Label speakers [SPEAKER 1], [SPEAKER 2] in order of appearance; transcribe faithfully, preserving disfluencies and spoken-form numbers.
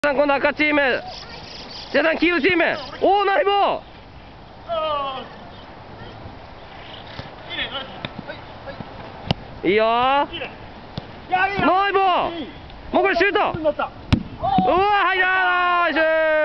[SPEAKER 1] さん今度赤チーム、じゃあ黄色チーム、おおナイボーいいよー、ナイボー、もうこれシュート、うわ入らー、ナイスー。